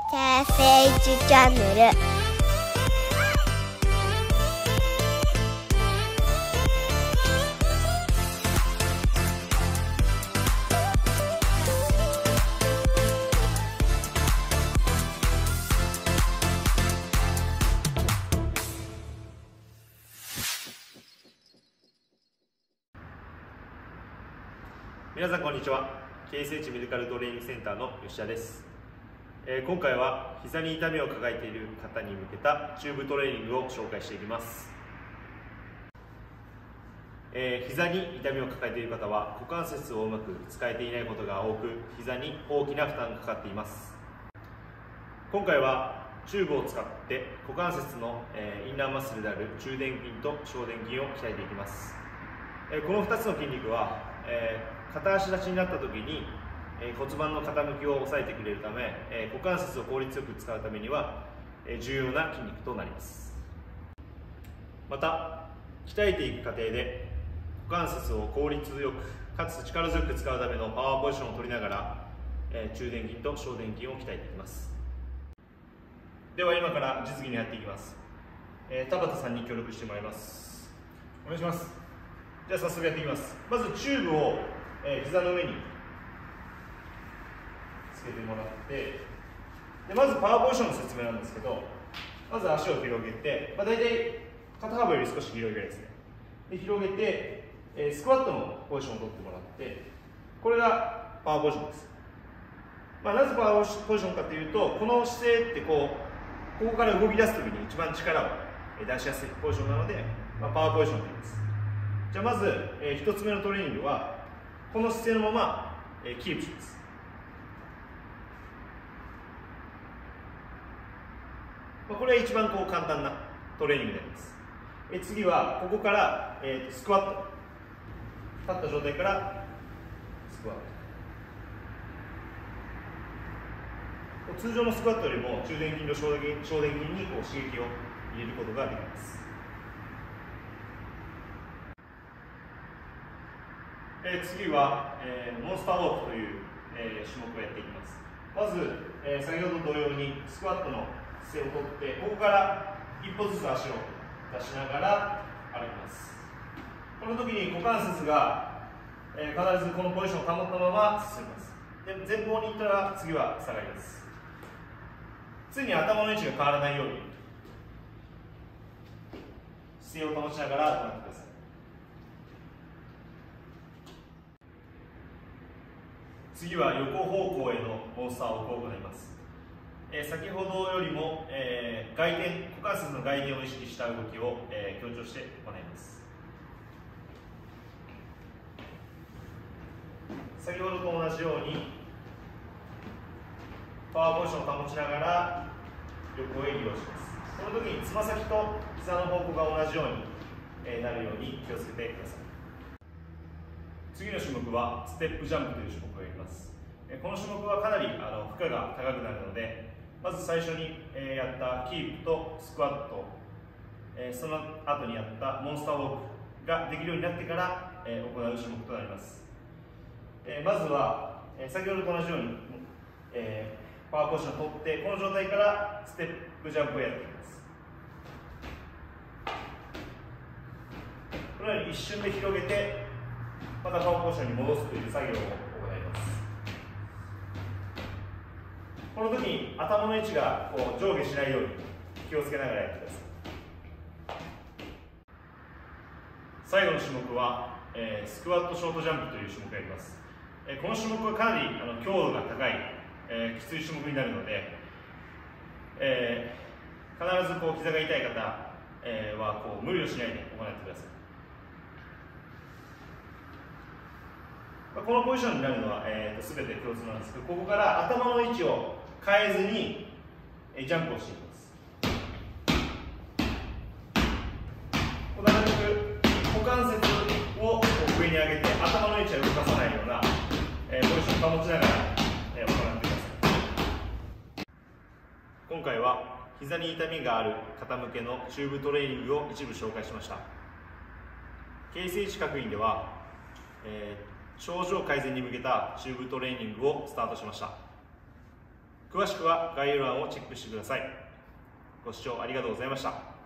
形成児チャンネル。 皆さんこんにちは。形成値メディカルトレーニングセンターの吉田です。今回は膝に痛みを抱えている方に向けたチューブトレーニングを紹介していきます。膝に痛みを抱えている方は股関節をうまく使えていないことが多く、膝に大きな負担がかかっています。今回はチューブを使って股関節のインナーマッスルである中殿筋と小殿筋を鍛えていきます。この2つの筋肉は片足立ちになった時に骨盤の傾きを抑えてくれるため、股関節を効率よく使うためには重要な筋肉となります。また鍛えていく過程で股関節を効率よくかつ力強く使うためのパワーポジションを取りながら中殿筋と小殿筋を鍛えていきます。では今から実技に入っていきます。田畑さんに協力してもらいます。お願いします。じゃあ早速やっていきます。まずチューブを膝の上につけてもらって、でまずパワーポジションの説明なんですけど、まず足を広げて、大体肩幅より少し広いぐらいですね。で広げて、スクワットのポジションを取ってもらって、これがパワーポジションです。なぜパワーポジションかというと、この姿勢ってここから動き出すときに一番力を出しやすいポジションなので、パワーポジションと言います。じゃあまず、1つ目のトレーニングはこの姿勢のまま、キープします。これは一番簡単なトレーニングになります。次はここから、スクワット、立った状態からスクワット。通常のスクワットよりも中殿筋と小殿筋に刺激を入れることができます。次は、モンスターウォークという、種目をやっていきます。まず、先ほど同様にスクワットの姿勢をとって、ここから一歩ずつ足を出しながら歩きます。この時に股関節が、必ずこのポジションを保ったまま進みます。で前方に行ったら次は下がります。常に頭の位置が変わらないように姿勢を保ちながら行ってください。次は横方向へのモンスターウォークを行います。先ほどよりも、股関節の外転を意識した動きを、強調して行います。先ほどと同じようにパワーポジションを保ちながら横へ移動します。この時につま先と膝の方向が同じように、なるように気をつけてください。次の種目はステップジャンプという種目をやります。この種目はかなり負荷が高くなるので、まず最初にやったキープとスクワット、その後にやったモンスターウォークができるようになってから行う種目となります。まずは先ほどと同じようにパワーポジションを取って、この状態からステップジャンプをやっていきます。このように一瞬で広げてまたパワーポジションに戻すという作業を行います。この時に頭の位置が上下しないように気をつけながらやってください。最後の種目は、スクワットショートジャンプという種目をやります。この種目はかなり強度が高い、きつい種目になるので、必ず膝が痛い方は無理をしないで行ってください。このポジションになるのは、全て共通なんですけど、ここから頭の位置を変えずにジャンプをしていきます。なるべく股関節を上に上げて頭の位置は動かさないような、ポジションを保ちながら、行ってください。今回は膝に痛みがある方向けのチューブトレーニングを一部紹介しました。形成値学院では、症状改善に向けたチューブトレーニングをスタートしました。 詳しくは概要欄をチェックしてください。ご視聴ありがとうございました。